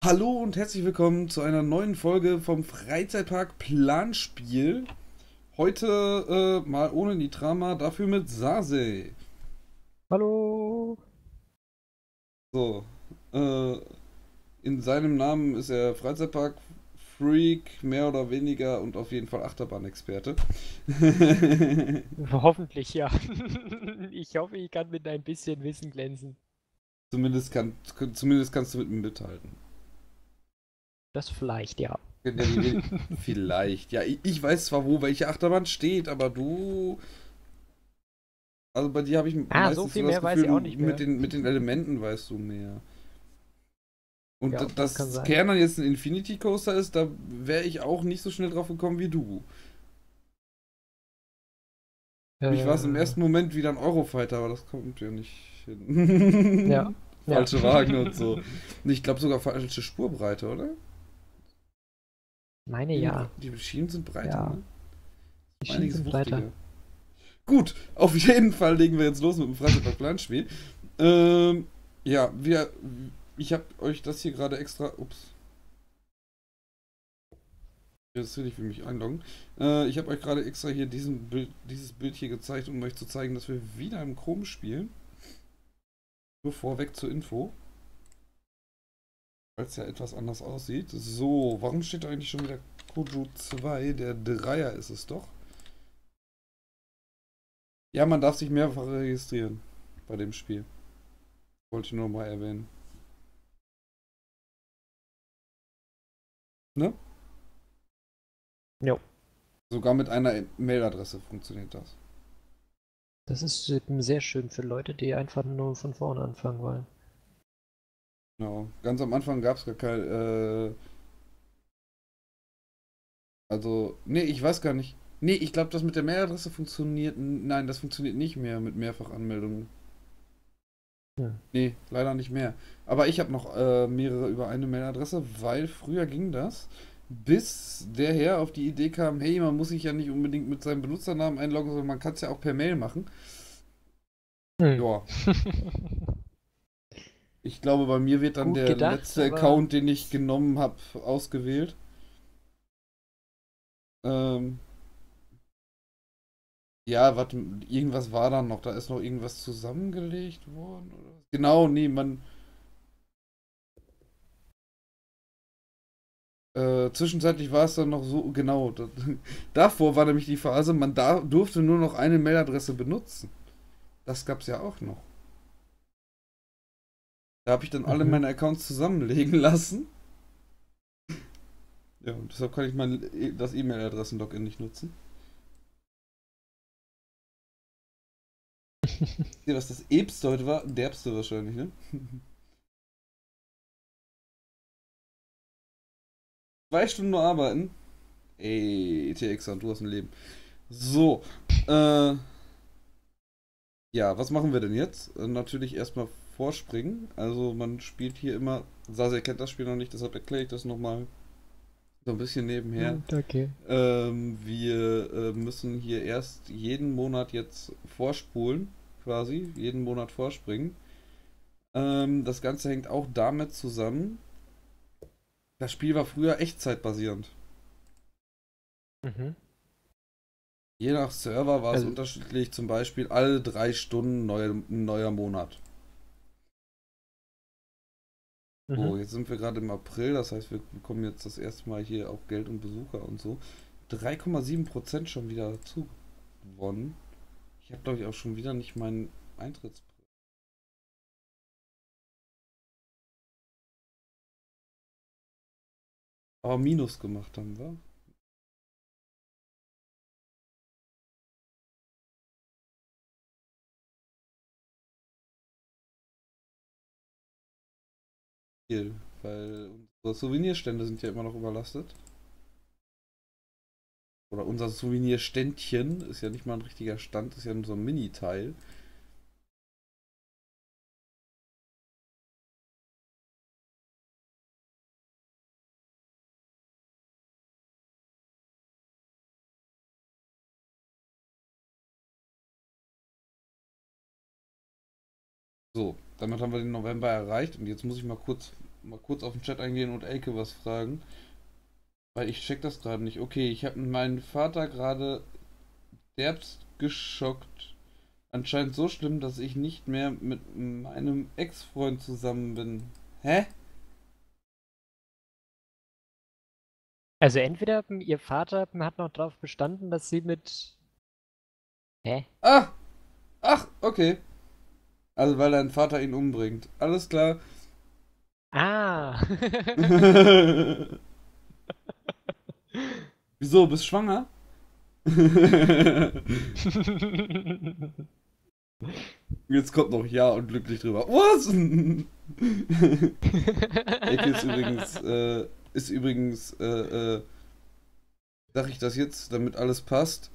Hallo und herzlich willkommen zu einer neuen Folge vom Freizeitpark Planspiel. Heute mal ohne Nitrama, dafür mit Sase. Hallo. So, äh, in seinem Namen ist er Freizeitpark-Freak, mehr oder weniger und auf jeden Fall Achterbahn-Experte. Hoffentlich ja. Ich hoffe, ich kann mit ein bisschen Wissen glänzen. Zumindest, zumindest kannst du mit mir mithalten. Das vielleicht, ja. Ja, vielleicht. Ja, ich weiß zwar, wo welche Achterbahn steht, aber du. Also bei dir habe ich Ah, so meistens so viel das mehr weiß Gefühl, ich auch du nicht mit mehr. den Elementen weißt du mehr. Und Ja, das kann dass sein. Kern dann jetzt ein Infinity Coaster ist, da wäre ich auch nicht so schnell drauf gekommen wie du. Für mich war es im Äh, ersten Moment wieder ein Eurofighter, aber das kommt ja nicht ja, hin. ja. Falsche Wagen und so. Und ich glaube sogar falsche Spurbreite, oder? Meine ja. Die Schienen sind breiter, Ja, ne? die Schienen Einiges sind breiter. wuchtiger. Gut, auf jeden Fall legen wir jetzt los mit dem Freizeitpark-Planspiel. Ja, ich habe euch das hier gerade extra. Ups. Jetzt will ich für mich einloggen. Ich habe euch gerade extra hier dieses Bild hier gezeigt, um euch zu zeigen, dass wir wieder im Chrome spielen. Nur vorweg zur Info, weil es ja etwas anders aussieht. So, warum steht da eigentlich schon wieder Koju 2? Der Dreier ist es doch. Ja, man darf sich mehrfach registrieren bei dem Spiel. Wollte ich nur mal erwähnen. Ne? Jo. Sogar mit einer Mailadresse funktioniert das. Das ist sehr schön für Leute, die einfach nur von vorne anfangen wollen. Genau. Ganz am Anfang gab es gar kein, also, nee, ich weiß gar nicht. Nee, ich glaube, das mit der Mailadresse funktioniert. Nein, das funktioniert nicht mehr mit Mehrfachanmeldungen. Hm. Nee, leider nicht mehr. Aber ich habe noch mehrere über eine Mailadresse, weil früher ging das, bis der Herr auf die Idee kam, hey, man muss sich ja nicht unbedingt mit seinem Benutzernamen einloggen, sondern man kann es ja auch per Mail machen. Hm. Ja, ich glaube, bei mir wird dann Gut der gedacht, letzte aber Account, den ich genommen habe, ausgewählt. Ähm, ja, warte, irgendwas war dann noch. Da ist noch irgendwas zusammengelegt worden. Oder? Genau, nee, zwischenzeitlich war es dann noch so, genau. Davor war nämlich die Phase, durfte nur noch eine Mailadresse benutzen. Das gab es ja auch noch. Da habe ich dann alle mhm. meine Accounts zusammenlegen lassen. Ja, und deshalb kann ich das E-Mail-Adressen-Login nicht nutzen. Seht ihr, was das Ebste heute war? Derbste wahrscheinlich, ne? 2 Stunden nur arbeiten. Ey, TXer, du hast ein Leben. So, äh, ja, was machen wir denn jetzt? Natürlich erstmal vorspringen. Also man spielt hier immer, Sase kennt das Spiel noch nicht, deshalb erkläre ich das nochmal so ein bisschen nebenher. Gut, okay. Wir müssen hier erst jeden Monat jetzt vorspulen, quasi, jeden Monat vorspringen. Das Ganze hängt auch damit zusammen, das Spiel war früher echtzeitbasierend. Mhm. Je nach Server war es Also, unterschiedlich, zum Beispiel alle 3 Stunden ein neuer Monat. mhm. So, jetzt sind wir gerade im April, das heißt, wir bekommen jetzt das erste Mal hier auch Geld und Besucher und so. 3,7% schon wieder dazu gewonnen. Ich habe, glaube ich, auch schon wieder nicht meinen Eintrittspreis. Aber Minus gemacht haben wir. Viel, weil unsere Souvenirstände sind ja immer noch überlastet. Oder unser Souvenirständchen ist ja nicht mal ein richtiger Stand, ist ja nur so ein Mini-Teil. So, damit haben wir den November erreicht und jetzt muss ich mal kurz mal kurz auf den Chat eingehen und Elke was fragen. Weil ich check das gerade nicht. Okay, ich habe meinen Vater gerade derbst geschockt. Anscheinend so schlimm, dass ich nicht mehr mit meinem Ex-Freund zusammen bin. Hä? Also entweder ihr Vater hat noch darauf bestanden, dass sie mit... Hä? Ah! Ach, okay. Also weil dein Vater ihn umbringt. Alles klar. Ah! Wieso, bist schwanger? Jetzt kommt noch Ja und glücklich drüber. Was? Ecke ist übrigens, sag ich das jetzt, damit alles passt.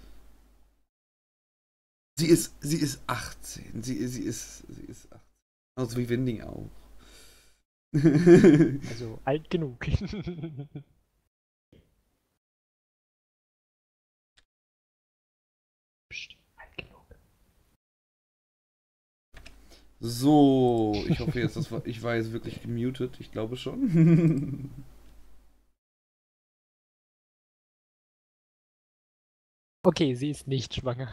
Sie ist 18. Sie ist 18. Also wie Wending auch. Also alt genug. Psst, alt genug. So, ich hoffe jetzt, ich war jetzt wirklich gemutet. Ich glaube schon. Okay, sie ist nicht schwanger.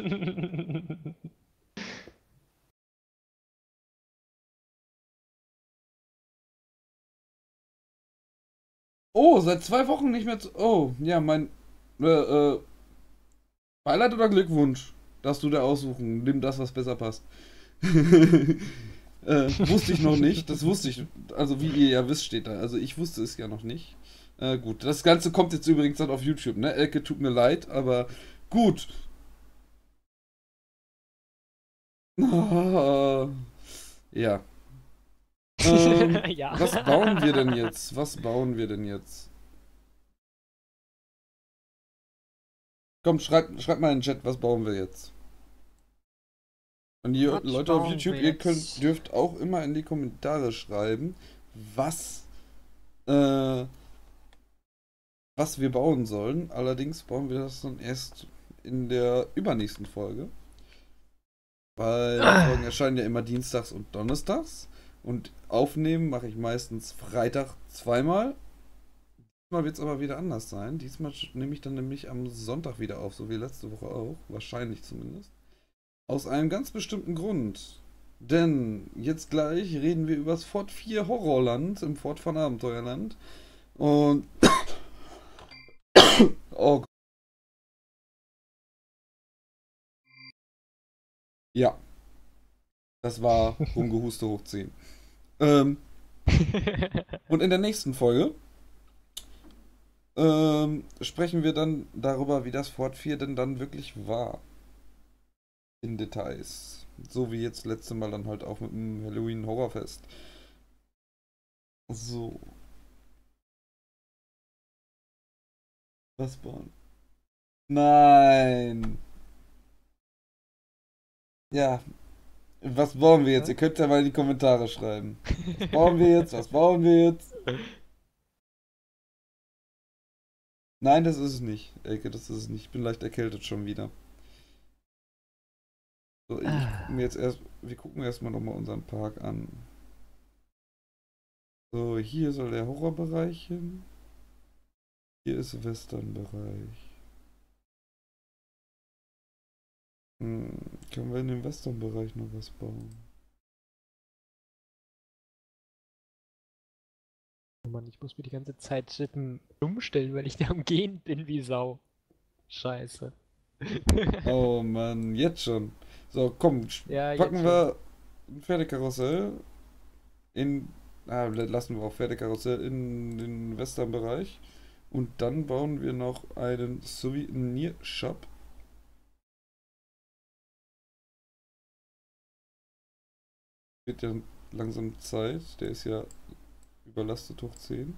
Oh, seit 2 Wochen nicht mehr zu. Oh, ja, mein. Beileid oder Glückwunsch? Darfst du da aussuchen. Nimm das, was besser passt. Wusste ich noch nicht. Das wusste ich. Also, wie ihr ja wisst, steht da. Also, ich wusste es ja noch nicht. Gut. Das Ganze kommt jetzt übrigens dann auf YouTube, ne? Elke, tut mir leid, aber gut. Ah, ja. Ja. Was bauen wir denn jetzt? Was bauen wir denn jetzt? Komm, schreibt mal in den Chat, was bauen wir jetzt? Und ihr Was Leute auf bauen YouTube, wir ihr jetzt? dürft auch immer in die Kommentare schreiben, was, äh, was wir bauen sollen. Allerdings bauen wir das dann erst in der übernächsten Folge. Weil die Folgen erscheinen ja immer dienstags und donnerstags. Und aufnehmen mache ich meistens Freitag zweimal. Diesmal wird es aber wieder anders sein. Diesmal nehme ich dann nämlich am Sonntag wieder auf, so wie letzte Woche auch. Wahrscheinlich zumindest. Aus einem ganz bestimmten Grund. Denn jetzt gleich reden wir über das Fort 4 Horrorland im Fort von Abenteuerland. Und. Oh, ja, das war Rumgehuste hoch 10. Ähm, und in der nächsten Folge sprechen wir dann darüber, wie das Fort 4 denn dann wirklich war. In Details. So wie jetzt letzte Mal dann halt auch mit dem Halloween Horrorfest. So, was bauen? Nein! Ja, was bauen wir jetzt? Ihr könnt ja mal in die Kommentare schreiben. Was bauen wir jetzt? Was bauen wir jetzt? Nein, das ist es nicht, Elke, das ist es nicht. Ich bin leicht erkältet schon wieder. So, wir gucken erstmal nochmal unseren Park an. So, hier soll der Horrorbereich hin. Hier ist Western-Bereich. Können wir in dem Western-Bereich noch was bauen? Oh Mann, ich muss mir die ganze Zeit umstellen, weil ich da umgehen bin wie Sau. Scheiße. Oh Mann, jetzt schon. So, komm, Ja, jetzt packen schon. wir ein Pferdekarussell in. Lassen wir auch Pferdekarussell in den Western-Bereich. Und dann bauen wir noch einen Souvenir-Shop. Wird ja langsam Zeit. Der ist ja überlastet hoch 10.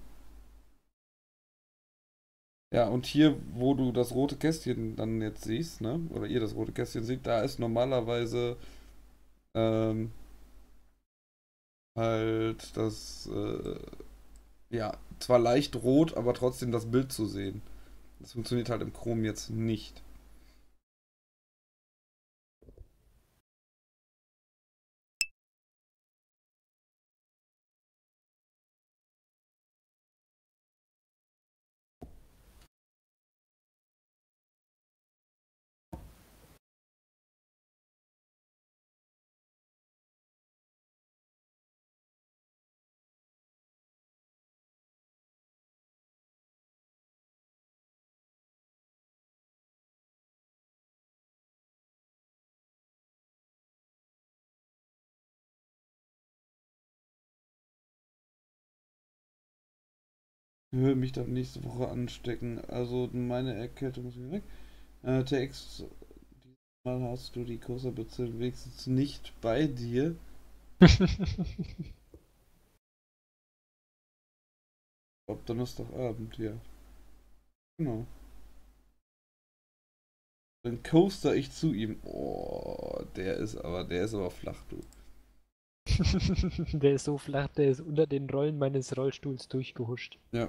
Ja, und hier, wo du das rote Kästchen dann jetzt siehst, ne? Oder ihr das rote Kästchen seht, da ist normalerweise ähm, halt ja, zwar leicht rot, aber trotzdem das Bild zu sehen. Das funktioniert halt im Chrome jetzt nicht. Höre mich dann nächste Woche anstecken. Also meine Erkältung muss wieder weg. TX, diesmal hast du die Coaster-Bitze wenigstens nicht bei dir. Ab Donnerstagabend, ja. Genau. Dann coaster ich zu ihm. Oh, der ist aber flach, du. Der ist so flach, der ist unter den Rollen meines Rollstuhls durchgehuscht. Ja.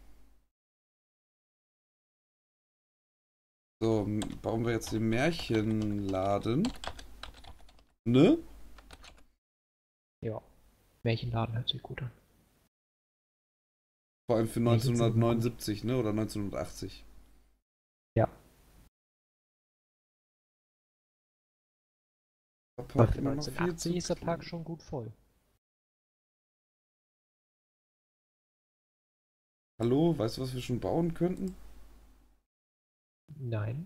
So, bauen wir jetzt den Märchenladen. Ne? Ja. Märchenladen hört sich gut an. Vor allem für Märchen sind immer gut. 1979, ne? Oder 1980. Ja. Der Aber Park für immer noch viel 1980 zu ist der Park klein. schon gut voll. Hallo, weißt du, was wir schon bauen könnten? Nein.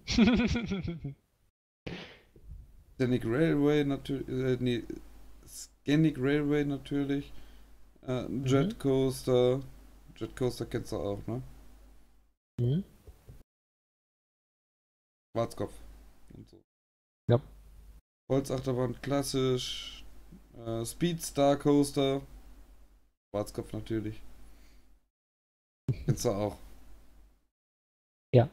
Scenic Railway natürlich, nee, Scenic Railway natürlich. Jet Coaster. Jet Coaster kennst du auch, ne? Mhm. Schwarzkopf und so. Ja. Holzachterbahn klassisch. Speedstar Coaster. Schwarzkopf natürlich. Kennst du auch. Ja.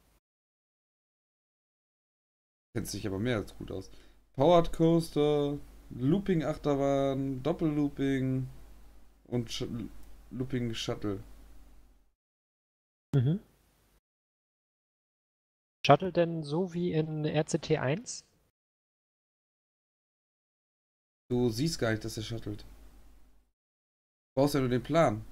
Kennst dich aber mehr als gut aus. Powered Coaster, Looping Achterbahn, Doppellooping und Looping Shuttle. Mhm. Shuttle denn so wie in RCT 1? Du siehst gar nicht, dass er shuttelt. Du brauchst ja nur den Plan.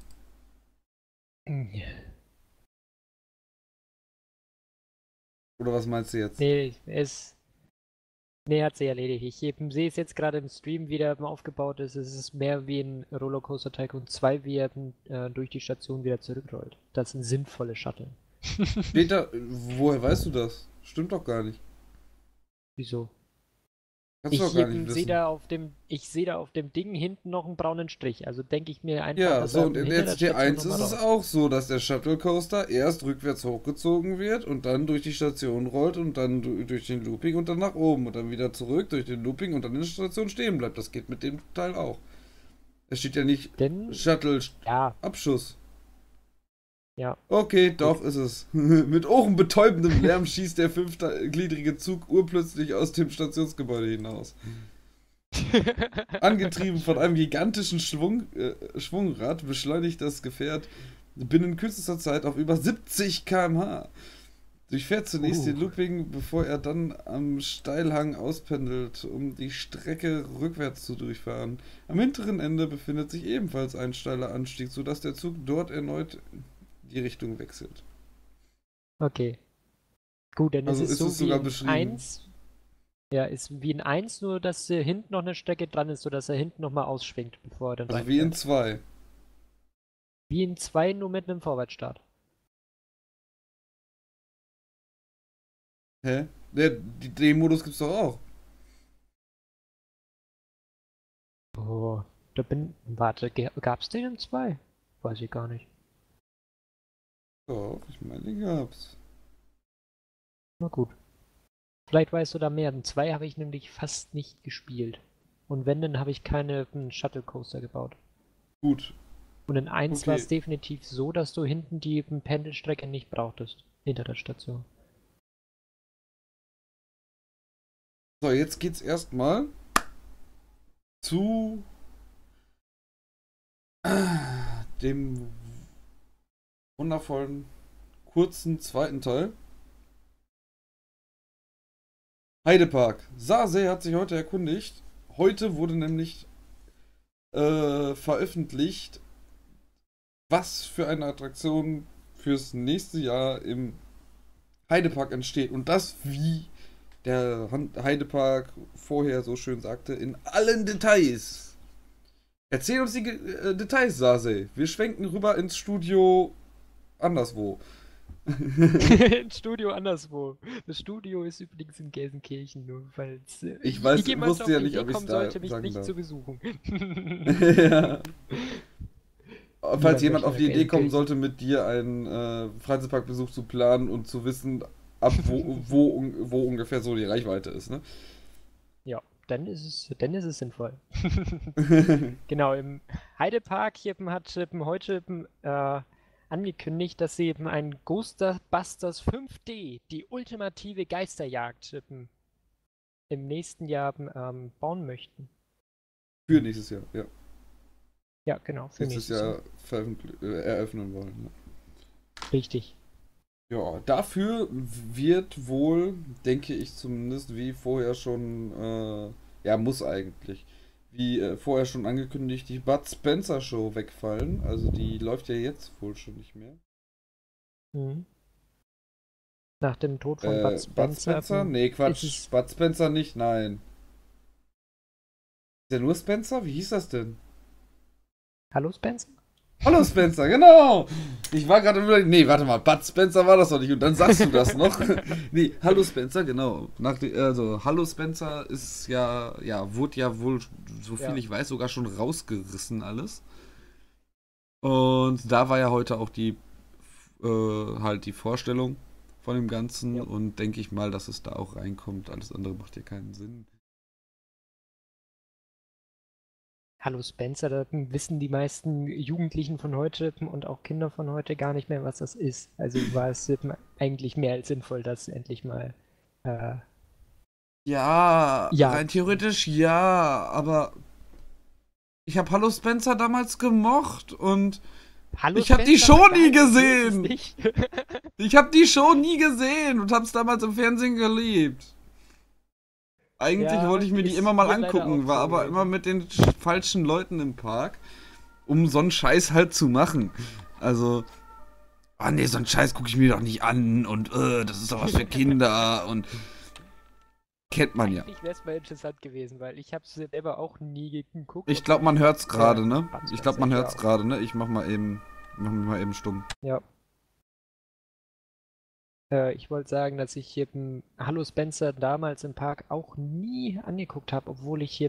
Oder was meinst du jetzt? Nee, nee, hat sie erledigt. Ich sehe es jetzt gerade im Stream, wie der aufgebaut ist. Es ist mehr wie ein Rollercoaster Tycoon 2, wie er durch die Station wieder zurückrollt. Das sind sinnvolle Shuttle. Steht da, woher weißt du das? Stimmt doch gar nicht. Wieso? Kannst du Ich doch gar nicht sehe wissen. da auf dem Ding hinten noch einen braunen Strich. Also denke ich mir einfach, Ja, dass so er und in hinter der RCT Station 1 ist nochmal es raus. auch so, dass der Shuttle Coaster erst rückwärts hochgezogen wird und dann durch die Station rollt und dann durch den Looping und dann nach oben und dann wieder zurück durch den Looping und dann in der Station stehen bleibt. Das geht mit dem Teil auch. Es steht ja nicht Denn, Shuttle ja, Abschuss. ja, Okay, gut. doch ist es. Mit ohrenbetäubendem Lärm schießt der fünfgliedrige Zug urplötzlich aus dem Stationsgebäude hinaus. Angetrieben von einem gigantischen Schwungrad beschleunigt das Gefährt binnen kürzester Zeit auf über 70 km/h. Durchfährt zunächst den Looping, bevor er dann am Steilhang auspendelt, um die Strecke rückwärts zu durchfahren. Am hinteren Ende befindet sich ebenfalls ein steiler Anstieg, sodass der Zug dort erneut die Richtung wechselt. Okay. Gut, denn es Also ist ist es so wie sogar in beschrieben. 1. Ja, ist wie in 1, nur dass hinten noch eine Strecke dran ist, sodass er hinten nochmal ausschwingt, bevor er dann Also wie in reinfährt. 2. Wie in 2, nur mit einem Vorwärtsstart. Hä? Den Modus gibt's doch auch. Oh, warte, gab's den in 2? Weiß ich gar nicht. Doch, ich meine, den gab's. Na gut. Vielleicht weißt du da mehr. In 2 habe ich nämlich fast nicht gespielt. Und wenn, dann habe ich keine Shuttle Coaster gebaut. Gut. Und in 1 war Okay. es definitiv so, dass du hinten die Pendelstrecke nicht brauchtest. Hinter der Station. So, jetzt geht's erstmal zu dem wundervollen, kurzen zweiten Teil. Heidepark. Sase hat sich heute erkundigt. Heute wurde nämlich veröffentlicht, was für eine Attraktion fürs nächste Jahr im Heidepark entsteht. Und das, wie der Heidepark vorher so schön sagte, in allen Details. Erzähl uns die Details, Sase. Wir schwenken rüber ins Studio anderswo. Im Studio anderswo. Das Studio ist übrigens in Gelsenkirchen, nur falls Ich weiß, jemand wusste auf ja die nicht, Idee ob ich es kommen da sollte, mich sagen nicht darf. zu besuchen. Ja. falls jemand auf die möchte Idee kommen endgültig. sollte, mit dir einen Freizeitparkbesuch zu planen und zu wissen, ab wo ungefähr so die Reichweite ist, ne? Ja, dann ist es sinnvoll. Genau, im Heidepark hat heute angekündigt, dass sie eben ein Ghostbusters 5D, die ultimative Geisterjagd, im nächsten Jahr bauen möchten. Für nächstes Jahr, ja. Ja, genau, für Nächstes nächstes Jahr. Jahr eröffnen wollen. Ne? Richtig. Ja, dafür wird wohl, denke ich zumindest, wie vorher schon, ja, muss eigentlich, wie vorher schon angekündigt, die Bud Spencer Show wegfallen. Also die läuft ja jetzt wohl schon nicht mehr. Mhm. Nach dem Tod von Bud Bud Spencer Spencer? Nee, ist Quatsch. es. Bud Spencer nicht, nein. Ist der nur Spencer? Wie hieß das denn? Hallo Spencer? Hallo Spencer, genau! Ich war gerade über. Nee, warte mal, Bud Spencer war das doch nicht. Und dann sagst du das noch. Nee, Hallo Spencer, genau. Also, Hallo Spencer ist ja, wurde ja wohl, so viel Ja. ich weiß, sogar schon rausgerissen alles. Und da war ja heute auch halt die Vorstellung von dem Ganzen. Ja. Und denke ich mal, dass es da auch reinkommt. Alles andere macht ja keinen Sinn. Hallo Spencer, da wissen die meisten Jugendlichen von heute und auch Kinder von heute gar nicht mehr, was das ist. Also war es eigentlich mehr als sinnvoll, dass endlich mal. Äh, Ja, ja, rein theoretisch ja, aber ich habe Hallo Spencer damals gemocht und Hallo ich habe die Spencer Show war nie geil, so ist es gesehen. nicht. Ich habe die Show nie gesehen und habe es damals im Fernsehen geliebt. Eigentlich Ja, wollte ich mir die ist immer mal mir leider angucken, auch war so aber immer gewesen. mit den falschen Leuten im Park, um so einen Scheiß halt zu machen. Also, ah nee, so einen Scheiß gucke ich mir doch nicht an und das ist doch was für Kinder und kennt man ja. Eigentlich wäre es mal interessant gewesen, weil ich habe es selber auch nie geguckt, Ich glaube, obwohl ich man hört's gerade, ne? Bud Ich glaube, Spencer, man ich hört's auch. gerade, ne? Mach mich mal eben stumm. Ja. Ich wollte sagen, dass ich Hallo Spencer damals im Park auch nie angeguckt habe, obwohl ich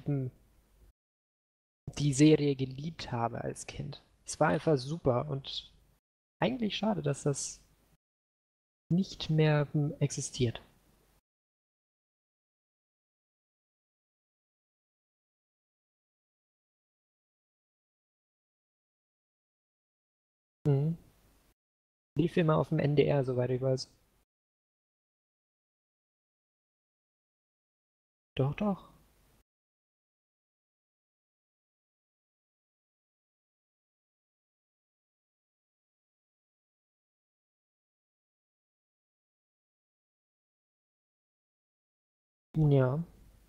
die Serie geliebt habe als Kind. Es war einfach super und eigentlich schade, dass das nicht mehr existiert. Mhm. Lief immer auf dem NDR, soweit ich weiß. Doch, doch. Ja.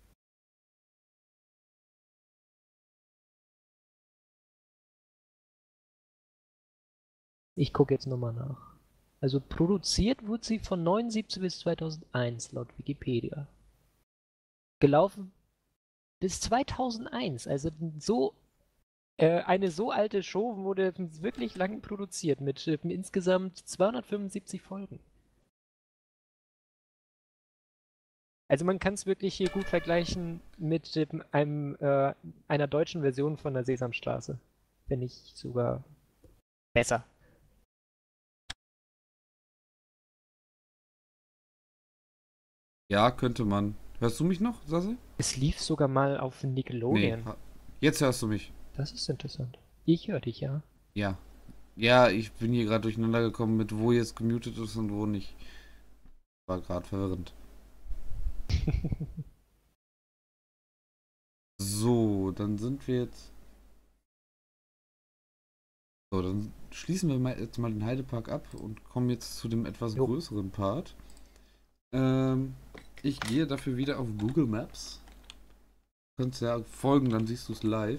Ich gucke jetzt nochmal nach. Also produziert wurde sie von 79 bis 2001 laut Wikipedia. Gelaufen bis 2001. Also eine so alte Show wurde wirklich lang produziert mit insgesamt 275 Folgen. Also man kann es wirklich hier gut vergleichen mit einer deutschen Version von der Sesamstraße. Wenn nicht sogar besser. Ja, könnte man. Hörst du mich noch, Sase? Es lief sogar mal auf Nee. Nickelodeon. Jetzt hörst du mich. Das ist interessant. Ich höre dich, ja. Ja. Ja, ich bin hier gerade durcheinander gekommen mit wo jetzt gemutet ist und wo nicht. War gerade verwirrend. So, dann sind wir jetzt. So, dann schließen wir jetzt mal den Heidepark ab und kommen jetzt zu dem etwas Jo. größeren Part. Ich gehe dafür wieder auf Google Maps. Du kannst ja folgen, dann siehst du es live.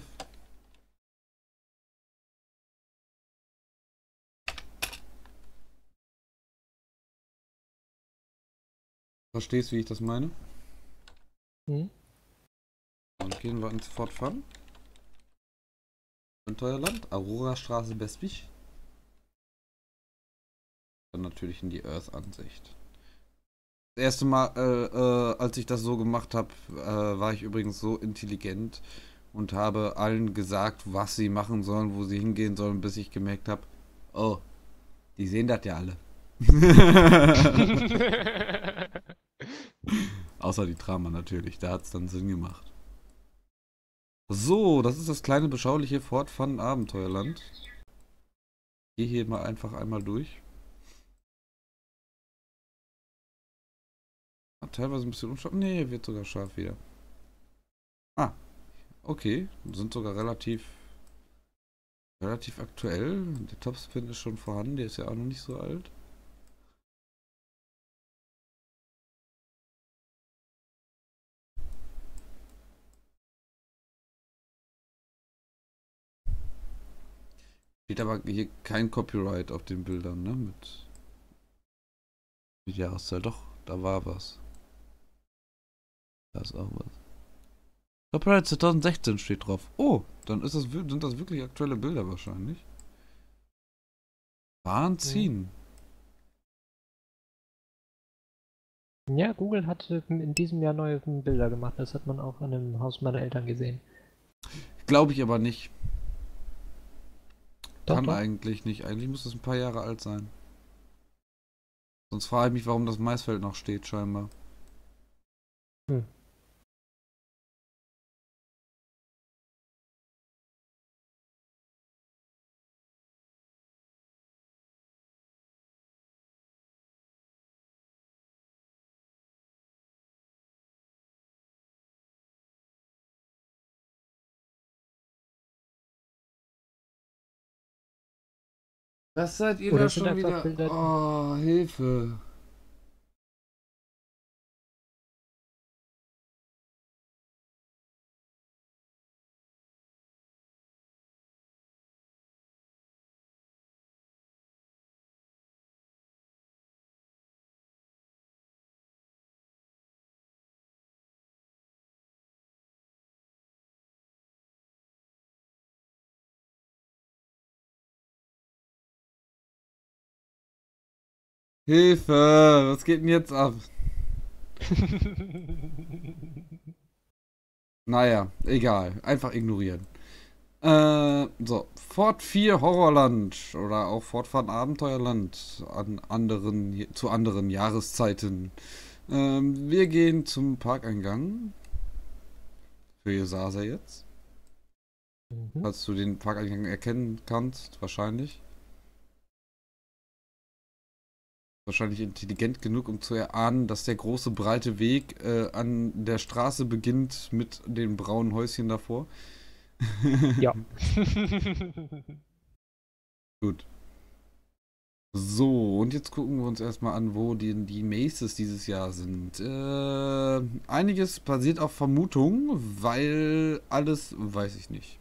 Verstehst, wie ich das meine? Hm? Und gehen wir ins Fort Fun. Abenteuerland, Aurora-Straße, Bestwig. Dann natürlich in die Earth-Ansicht. Das erste Mal, als ich das so gemacht habe, war ich übrigens so intelligent und habe allen gesagt, was sie machen sollen, wo sie hingehen sollen, bis ich gemerkt habe, oh, die sehen das ja alle. Außer die Drama natürlich, da hat es dann Sinn gemacht. So, das ist das kleine beschauliche Fort Fun Abenteuerland. Gehe hier mal einfach einmal durch. Teilweise ein bisschen unscharf. Nee, wird sogar scharf wieder. Ah, okay. Sind sogar relativ aktuell. Der Topspin ist schon vorhanden, der ist ja auch noch nicht so alt. Steht aber hier kein Copyright auf den Bildern, ne? Mit Jahreszahl. Doch, da war was. Da ist auch was. Copyright 2016 steht drauf. Oh, dann sind das wirklich aktuelle Bilder wahrscheinlich. Wahnsinn. Ja, Google hat in diesem Jahr neue Bilder gemacht. Das hat man auch an dem Haus meiner Eltern gesehen. Glaube ich aber nicht. Doch, Kann doch. eigentlich nicht. Eigentlich muss es ein paar Jahre alt sein. Sonst frage ich mich, warum das Maisfeld noch steht, scheinbar. Hm. Was seid ihr Oder da sind schon einfach wieder? Bilder. Oh, Hilfe. Hilfe, was geht denn jetzt ab? Naja, egal. Einfach ignorieren. So. Fort 4 Horrorland oder auch Fortfahren Abenteuerland zu anderen Jahreszeiten. Wir gehen zum Parkeingang. Für Jesasa jetzt. Falls du den Parkeingang erkennen kannst, wahrscheinlich. Wahrscheinlich intelligent genug, um zu erahnen, dass der große breite Weg an der Straße beginnt mit den braunen Häuschen davor. Ja. Gut. So, und jetzt gucken wir uns erstmal an, wo die Maces dieses Jahr sind. Einiges basiert auf Vermutung, weil alles weiß ich nicht.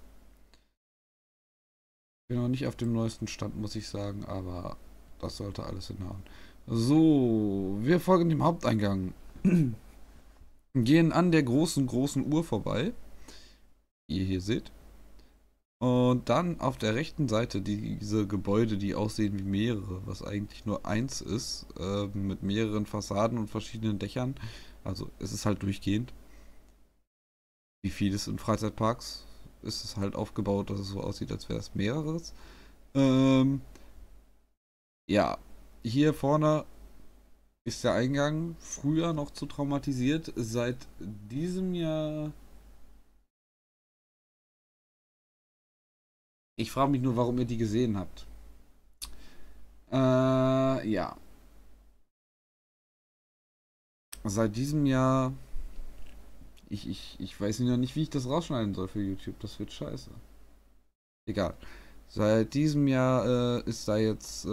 Bin noch nicht auf dem neuesten Stand, muss ich sagen, aber das sollte alles hinhauen. So, wir folgen dem Haupteingang. Gehen an der großen Uhr vorbei. Wie ihr hier seht. Und dann auf der rechten Seite diese Gebäude, die aussehen wie mehrere, was eigentlich nur eins ist, mit mehreren Fassaden und verschiedenen Dächern. Also es ist halt durchgehend. Wie vieles in Freizeitparks ist es halt aufgebaut, dass es so aussieht, als wäre es mehreres. Ja, hier vorne ist der Eingang, früher noch zu traumatisiert. Seit diesem Jahr. Ich frage mich nur, warum ihr die gesehen habt. Ja. Seit diesem Jahr. Ich weiß noch nicht, wie ich das rausschneiden soll für YouTube. Das wird scheiße. Egal. Seit diesem Jahr ist da jetzt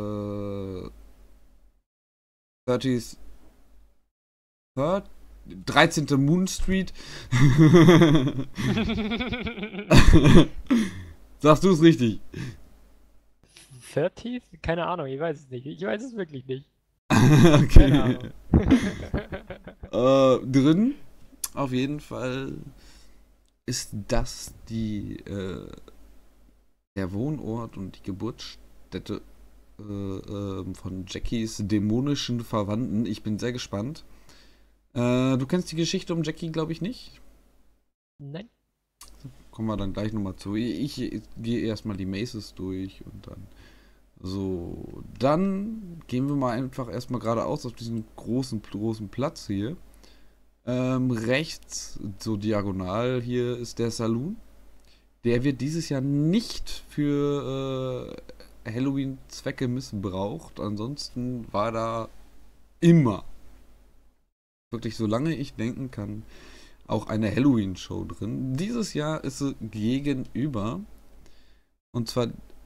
13. Moon Street. Sagst du es richtig? 30th? Keine Ahnung, ich weiß es nicht. Ich weiß es wirklich nicht. Okay. Keine Ahnung. Drin, auf jeden Fall, ist das der Wohnort und die Geburtsstätte von Jackies dämonischen Verwandten. Ich bin sehr gespannt. Du kennst die Geschichte um Jackie, glaube ich, nicht. Nein. kommen wir dann gleich nochmal zu. Ich gehe erstmal die Maces durch und dann. So, dann gehen wir mal einfach erstmal geradeaus auf diesen großen Platz hier. Rechts, so diagonal, hier ist der Saloon. Der wird dieses Jahr nicht für Halloween-Zwecke missbraucht. Ansonsten war da immer, wirklich solange ich denken kann, auch eine Halloween-Show drin. Dieses Jahr ist sie gegenüber. Und zwar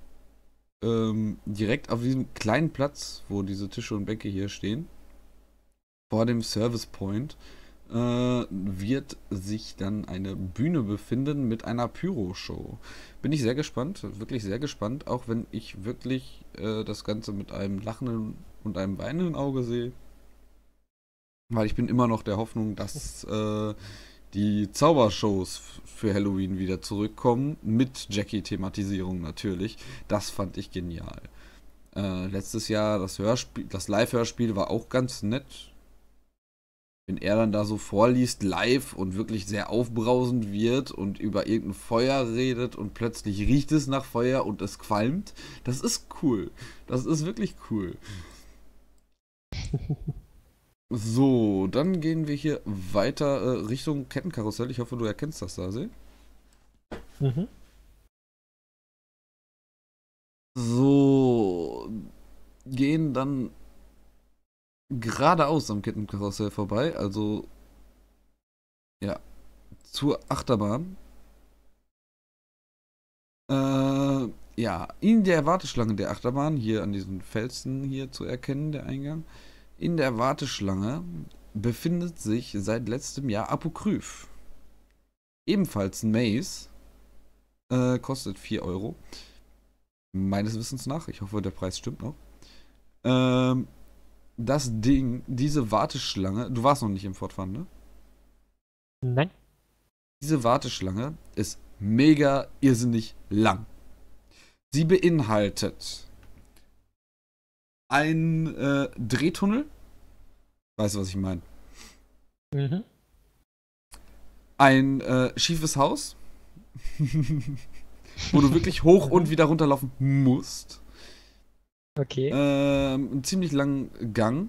direkt auf diesem kleinen Platz, wo diese Tische und Bänke hier stehen. Vor dem Service Point wird sich dann eine Bühne befinden mit einer Pyro-Show. Bin ich sehr gespannt, wirklich sehr gespannt, auch wenn ich wirklich das Ganze mit einem lachenden und einem weinenden Auge sehe. Weil ich bin immer noch der Hoffnung, dass die Zaubershows für Halloween wieder zurückkommen, mit Jackie-Thematisierung natürlich. Das fand ich genial. Letztes Jahr das Live-Hörspiel war auch ganz nett. Wenn er dann da so vorliest, live und wirklich sehr aufbrausend wird und über irgendein Feuer redet und plötzlich riecht es nach Feuer und es qualmt, das ist cool. Das ist wirklich cool. So, dann gehen wir hier weiter Richtung Kettenkarussell. Ich hoffe, du erkennst das, Sase. Mhm. So, gehen dann geradeaus am Kettenkarussell vorbei, also ja, zur Achterbahn. Ja, in der Warteschlange der Achterbahn, hier an diesen Felsen hier zu erkennen, der Eingang. In der Warteschlange befindet sich seit letztem Jahr Apokryph. Ebenfalls ein Maze. Kostet 4 Euro. Meines Wissens nach. Ich hoffe, der Preis stimmt noch. Das Ding, diese Warteschlange, du warst noch nicht im Fortfahren, ne? Nein. Diese Warteschlange ist mega irrsinnig lang. Sie beinhaltet einen Drehtunnel. Weißt du, was ich meine? Mhm. Ein schiefes Haus, wo du wirklich hoch und wieder runterlaufen musst. Okay. Einen ziemlich langen Gang.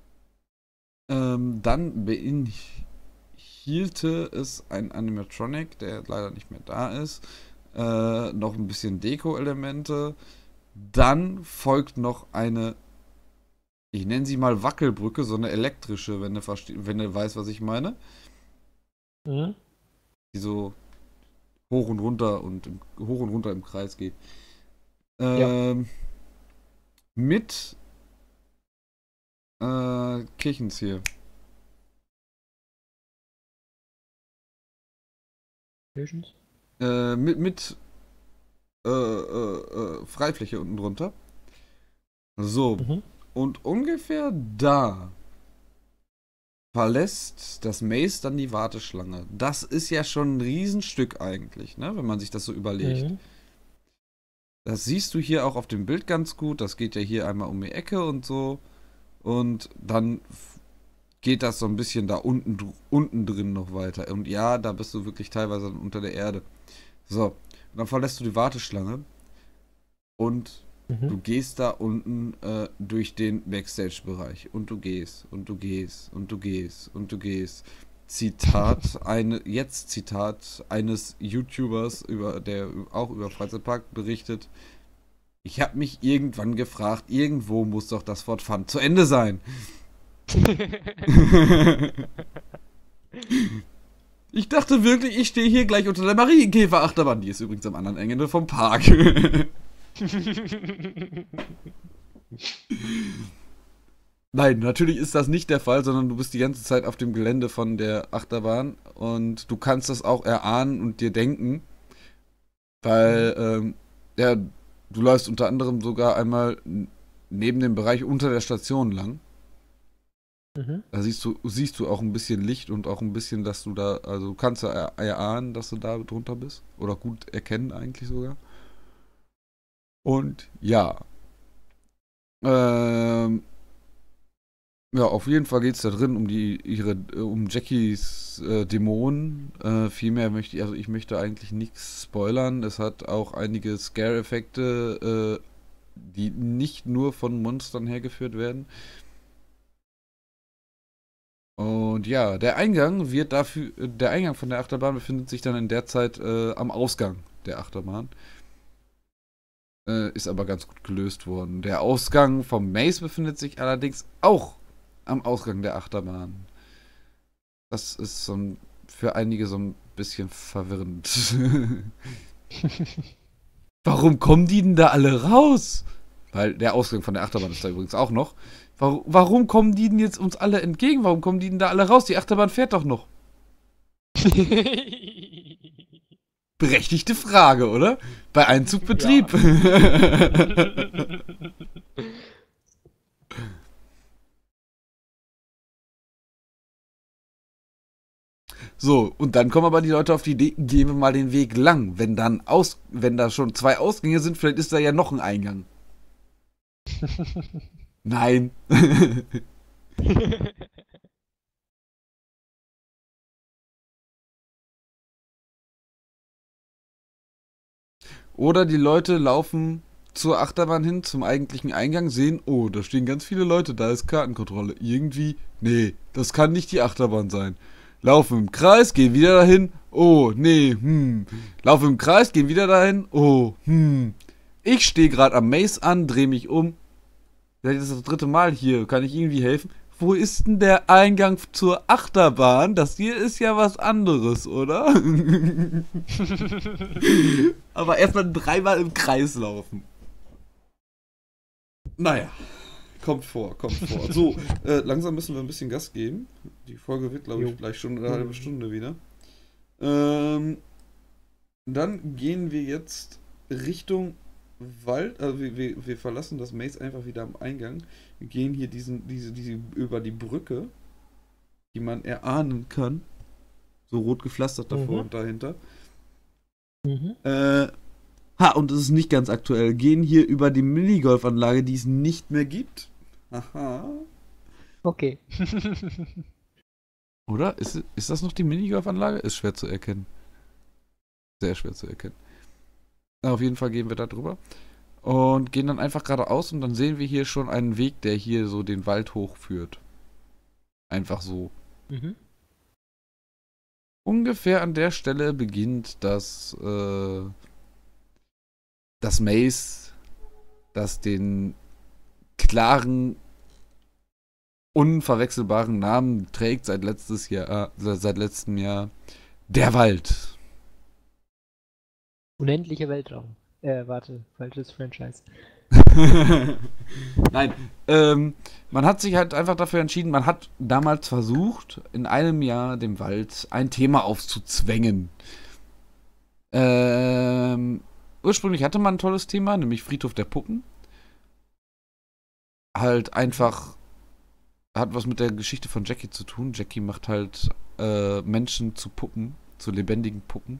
Dann beinhielte es ein Animatronic, der leider nicht mehr da ist. Noch ein bisschen Deko-Elemente. Dann folgt noch eine, ich nenne sie mal Wackelbrücke, so eine elektrische, wenn du weißt, was ich meine. Mhm. Die so hoch und runter im Kreis geht. Ja. Mit Kirchens hier. Visions. Mit Freifläche unten drunter. So. Mhm. Und ungefähr da verlässt das Maze dann die Warteschlange. Das ist ja schon ein Riesenstück eigentlich, ne? Wenn man sich das so überlegt. Mhm. Das siehst du hier auch auf dem Bild ganz gut. Das geht ja hier einmal um die Ecke und so. Und dann geht das so ein bisschen da unten drin noch weiter. Und ja, da bist du wirklich teilweise unter der Erde. So, und dann verlässt du die Warteschlange und du gehst da unten durch den Backstage-Bereich. Und du gehst, und du gehst, und du gehst, und du gehst. Zitat eines YouTubers, der auch über Freizeitpark berichtet. Ich habe mich irgendwann gefragt, irgendwo muss doch das Fort Fun zu Ende sein. Ich dachte wirklich, ich stehe hier gleich unter der Marienkäfer-Achterbahn. Die ist übrigens am anderen Ende vom Park. Nein, natürlich ist das nicht der Fall, sondern du bist die ganze Zeit auf dem Gelände von der Achterbahn und du kannst das auch erahnen und dir denken, weil, ja, du läufst unter anderem sogar einmal neben dem Bereich unter der Station lang. Mhm. Da siehst du auch ein bisschen Licht und auch ein bisschen, dass du da, also du kannst ja erahnen, dass du da drunter bist. Oder gut erkennen eigentlich sogar. Und ja. Ja, auf jeden Fall geht es da drin um Jackies Dämonen. Vielmehr ich möchte eigentlich nichts spoilern. Es hat auch einige Scare-Effekte, die nicht nur von Monstern hergeführt werden. Und ja, der Eingang von der Achterbahn befindet sich dann in der Zeit am Ausgang der Achterbahn. Ist aber ganz gut gelöst worden. Der Ausgang vom Maze befindet sich allerdings auch am Ausgang der Achterbahn. Das ist für einige so ein bisschen verwirrend. Warum kommen die denn da alle raus? Weil der Ausgang von der Achterbahn ist da übrigens auch noch. Warum kommen die denn jetzt uns alle entgegen? Warum kommen die denn da alle raus? Die Achterbahn fährt doch noch. Berechtigte Frage, oder? Bei Einzugbetrieb. Ja. So, und dann kommen aber die Leute auf die Idee, gehen wir mal den Weg lang. Wenn da schon 2 Ausgänge sind, vielleicht ist da ja noch ein Eingang. Nein. Oder die Leute laufen zur Achterbahn hin, zum eigentlichen Eingang, sehen, oh, da stehen ganz viele Leute, da ist Kartenkontrolle. Irgendwie, nee, das kann nicht die Achterbahn sein. Laufen im Kreis, gehen wieder dahin, oh, nee, Laufen im Kreis, gehen wieder dahin, oh, Ich stehe gerade am Maze an, drehe mich um. Vielleicht ist das 3. Mal hier, kann ich irgendwie helfen? Wo ist denn der Eingang zur Achterbahn? Das hier ist ja was anderes, oder? Aber erstmal 3-mal im Kreis laufen. Naja, kommt vor. So, langsam müssen wir ein bisschen Gas geben. Die Folge wird, glaube ich, gleich schon eine halbe Stunde wieder. Dann gehen wir jetzt Richtung Wald. Also wir verlassen das Maze einfach wieder am Eingang. Wir gehen hier diese über die Brücke, die man erahnen kann. So rot gepflastert davor und dahinter. Und es ist nicht ganz aktuell. Gehen hier über die Minigolfanlage, die es nicht mehr gibt. Aha. Okay. Oder? Ist das noch die Minigolfanlage? Ist schwer zu erkennen. Sehr schwer zu erkennen. Auf jeden Fall gehen wir da drüber. Und gehen dann einfach geradeaus und dann sehen wir hier schon einen Weg, der hier so den Wald hochführt. Einfach so. Ungefähr an der Stelle beginnt das Maze, das den klaren, unverwechselbaren Namen trägt seit letztem Jahr. Der Wald. Unendlicher Weltraum. Warte, falsches Franchise. Nein, man hat sich halt einfach dafür entschieden, man hat damals versucht, in einem Jahr dem Wald ein Thema aufzuzwängen. Ursprünglich hatte man ein tolles Thema, nämlich Friedhof der Puppen. Halt einfach, hat was mit der Geschichte von Jackie zu tun. Jackie macht halt Menschen zu Puppen, zu lebendigen Puppen.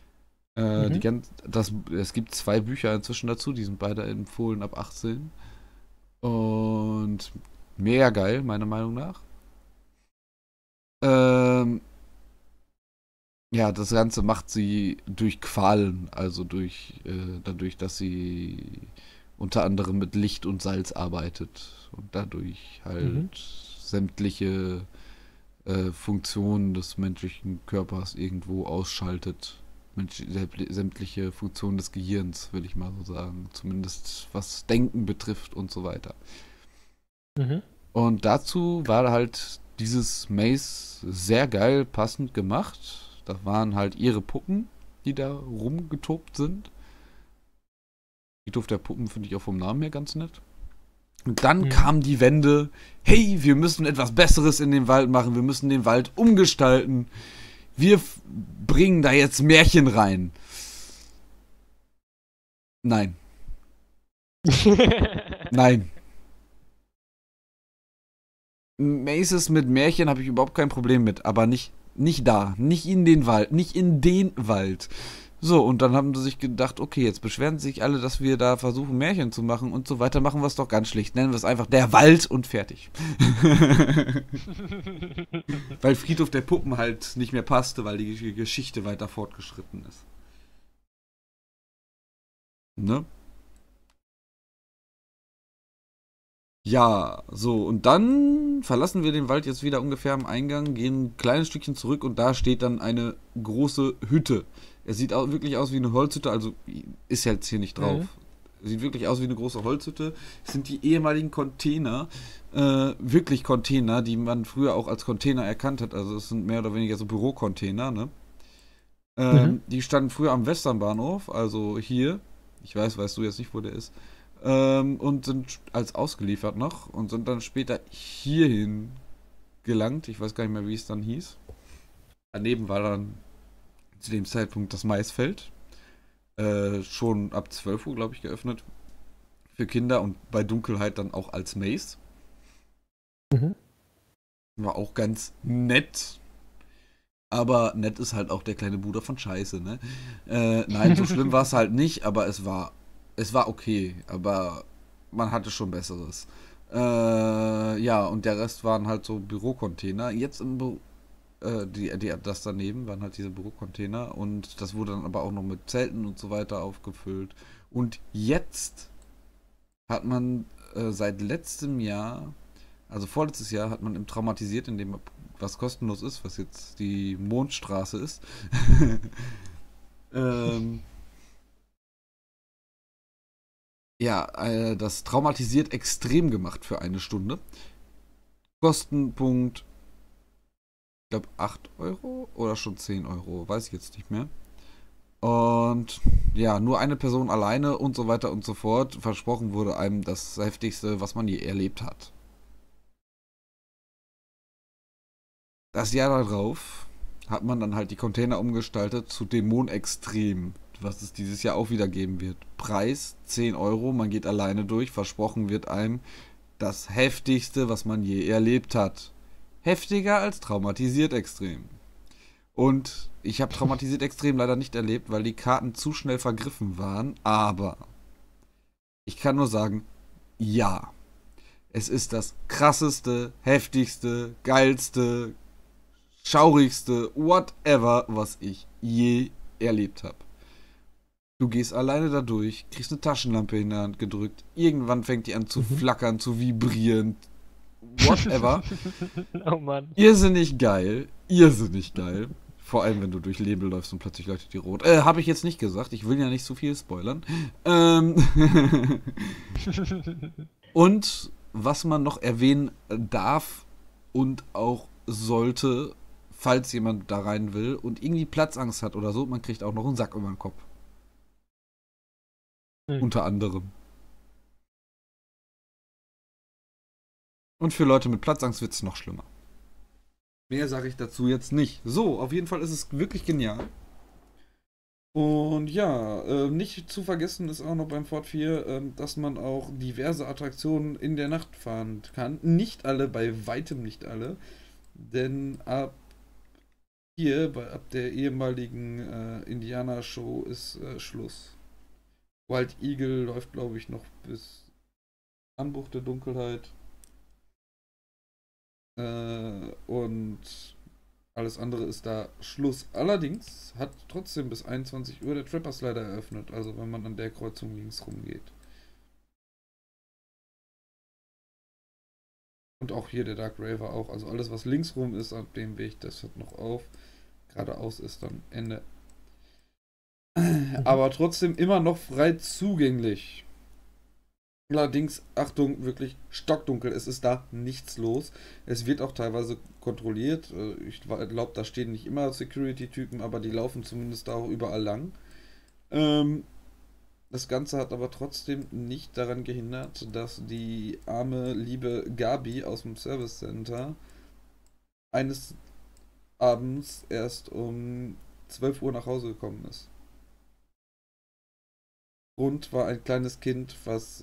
Es gibt 2 Bücher inzwischen dazu, die sind beide empfohlen ab 18. Und mega geil, meiner Meinung nach. Ja, das Ganze macht sie durch Qualen, also dadurch, dass sie unter anderem mit Licht und Salz arbeitet und dadurch halt sämtliche Funktionen des menschlichen Körpers irgendwo ausschaltet. Sämtliche Funktionen des Gehirns, will ich mal so sagen. Zumindest was Denken betrifft und so weiter. Und dazu war halt dieses Maze sehr geil passend gemacht. Da waren halt ihre Puppen, die da rumgetobt sind. Friedhof der Puppen finde ich auch vom Namen her ganz nett. Und dann kam die Wende, hey, wir müssen etwas Besseres in den Wald machen, wir müssen den Wald umgestalten. Wir bringen da jetzt Märchen rein. Nein. Nein. Mazes mit Märchen habe ich überhaupt kein Problem mit, aber nicht da, nicht in den Wald, nicht in den Wald. So, und dann haben sie sich gedacht, okay, jetzt beschweren sich alle, dass wir da versuchen, Märchen zu machen und so weiter. Machen wir es doch ganz schlicht. Nennen wir es einfach der Wald und fertig. Weil Friedhof der Puppen halt nicht mehr passte, weil die Geschichte weiter fortgeschritten ist. Ne? Ja, so, und dann verlassen wir den Wald jetzt wieder ungefähr am Eingang, gehen ein kleines Stückchen zurück und da steht dann eine große Hütte. Es sieht auch wirklich aus wie eine Holzhütte, also ist ja jetzt hier nicht drauf. Mhm. Sieht wirklich aus wie eine große Holzhütte. Es sind die ehemaligen Container, wirklich Container, die man früher auch als Container erkannt hat. Also es sind mehr oder weniger so Bürocontainer, ne? Mhm. Die standen früher am Westernbahnhof, also hier. Ich weiß, weißt du jetzt nicht, wo der ist. Und sind als ausgeliefert noch und sind dann später hierhin gelangt. Ich weiß gar nicht mehr, wie es dann hieß. Daneben war dann zu dem Zeitpunkt das Maisfeld. Schon ab 12 Uhr, glaube ich, geöffnet. Für Kinder und bei Dunkelheit dann auch als Maze. Mhm. War auch ganz nett. Aber nett ist halt auch der kleine Bruder von Scheiße, ne? Nein, so schlimm war es halt nicht, aber es war okay. Aber man hatte schon Besseres. Ja, und der Rest waren halt so Bürocontainer. Jetzt im Büro, das daneben waren halt diese Bürocontainer und das wurde dann aber auch noch mit Zelten und so weiter aufgefüllt. Und jetzt hat man seit letztem Jahr, also vorletztes Jahr, hat man im Traumatisiert, in dem was kostenlos ist, was jetzt die Mondstraße ist, ähm, ja, das Traumatisiert extrem gemacht für eine Stunde. Kostenpunkt, ich glaube 8 Euro oder schon 10 Euro, weiß ich jetzt nicht mehr. Und ja, nur eine Person alleine und so weiter und so fort. Versprochen wurde einem das Heftigste, was man je erlebt hat. Das Jahr darauf hat man dann halt die Container umgestaltet zu Dämonextrem, was es dieses Jahr auch wieder geben wird. Preis 10 Euro, man geht alleine durch, versprochen wird einem das Heftigste, was man je erlebt hat. Heftiger als Traumatisiert Extrem. Und ich habe Traumatisiert Extrem leider nicht erlebt, weil die Karten zu schnell vergriffen waren, aber ich kann nur sagen, ja. Es ist das krasseste, heftigste, geilste, schaurigste, whatever, was ich je erlebt habe. Du gehst alleine da durch, kriegst eine Taschenlampe in der Hand gedrückt, irgendwann fängt die an zu Mhm. flackern, zu vibrieren, whatever. Oh Mann. Irrsinnig geil, irrsinnig geil. Vor allem, wenn du durch Label läufst und plötzlich leuchtet die rot. Habe ich jetzt nicht gesagt, ich will ja nicht so viel spoilern. Ähm und was man noch erwähnen darf und auch sollte, falls jemand da rein will und irgendwie Platzangst hat oder so, man kriegt auch noch einen Sack über den Kopf. Mhm. Unter anderem. Und für Leute mit Platzangst wird es noch schlimmer. Mehr sage ich dazu jetzt nicht. So, auf jeden Fall ist es wirklich genial. Und ja, nicht zu vergessen ist auch noch beim Ford 4, dass man auch diverse Attraktionen in der Nacht fahren kann. Nicht alle, bei weitem nicht alle. Denn ab hier, ab der ehemaligen Indianer-Show ist Schluss. Wild Eagle läuft, glaube ich, noch bis Anbruch der Dunkelheit. Und alles andere ist da Schluss. Allerdings hat trotzdem bis 21 Uhr der Trappers leider eröffnet. Also wenn man an der Kreuzung links rumgeht. Und auch hier der Dark Raver auch. Also alles, was links rum ist ab dem Weg, das hört noch auf. Geradeaus ist dann Ende. Mhm. Aber trotzdem immer noch frei zugänglich. Allerdings, Achtung, wirklich stockdunkel. Es ist da nichts los. Es wird auch teilweise kontrolliert. Ich glaube, da stehen nicht immer Security-Typen, aber die laufen zumindest da auch überall lang. Ähm, Das Ganze hat aber trotzdem nicht daran gehindert, dass die arme, liebe Gabi aus dem Service Center eines Abends erst um 12 Uhr nach Hause gekommen ist. Grund war ein kleines Kind, was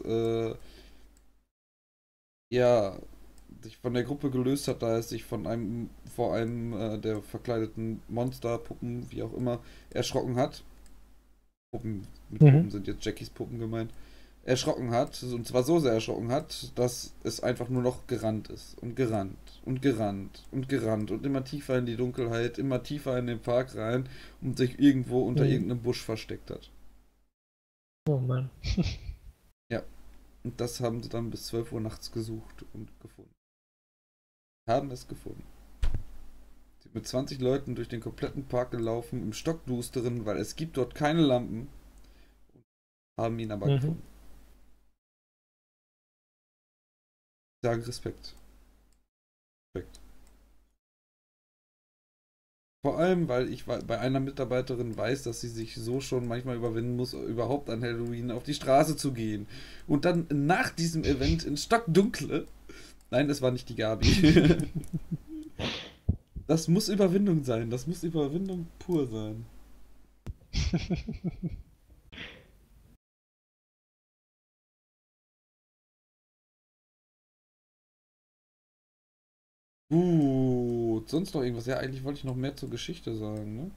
ja sich von der Gruppe gelöst hat, da es sich vor einem der verkleideten Monster, Puppen, wie auch immer, erschrocken hat. Puppen, mit Puppen sind jetzt Jackies Puppen gemeint, erschrocken hat, und zwar so sehr erschrocken hat, dass es einfach nur noch gerannt ist und gerannt und gerannt und gerannt und immer tiefer in die Dunkelheit, immer tiefer in den Park rein und sich irgendwo unter irgendeinem Busch versteckt hat. Oh Mann. Ja, und das haben sie dann bis 12 Uhr nachts gesucht und gefunden. Haben es gefunden. Sie sind mit 20 Leuten durch den kompletten Park gelaufen, im Stockdusteren, weil es gibt dort keine Lampen, haben ihn aber gefunden. Ich sage Respekt. Respekt. Vor allem, weil ich bei einer Mitarbeiterin weiß, dass sie sich so schon manchmal überwinden muss, überhaupt an Halloween auf die Straße zu gehen. Und dann nach diesem Event in Stockdunkle. Nein, das war nicht die Gabi. Das muss Überwindung sein. Das muss Überwindung pur sein. Sonst noch irgendwas? Ja, eigentlich wollte ich noch mehr zur Geschichte sagen, ne?